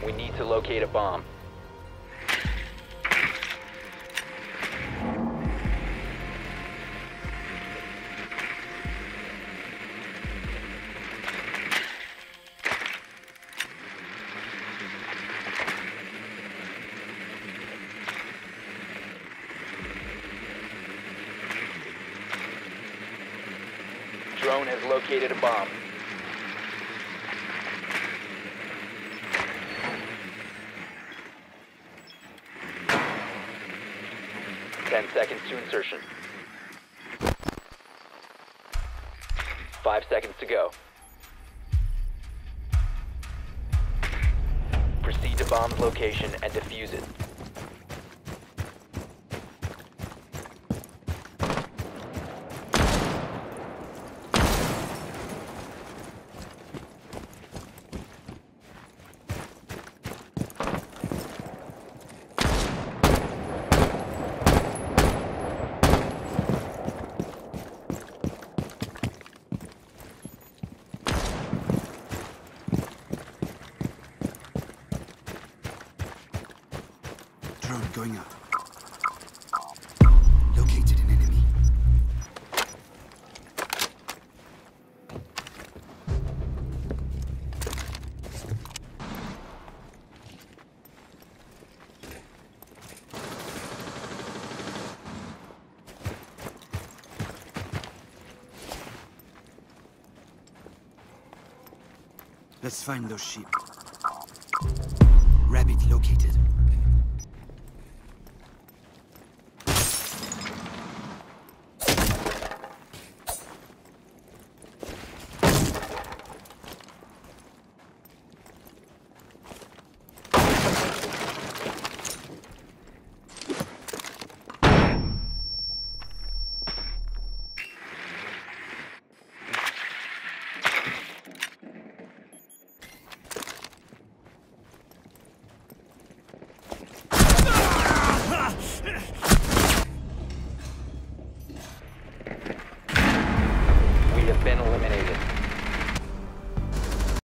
We need to locate a bomb. Drone has located a bomb. Ten seconds to insertion. 5 seconds to go. Proceed to bomb's location and defuse it. Drone going up. Located an enemy. Let's find those sheep. Rabbit located.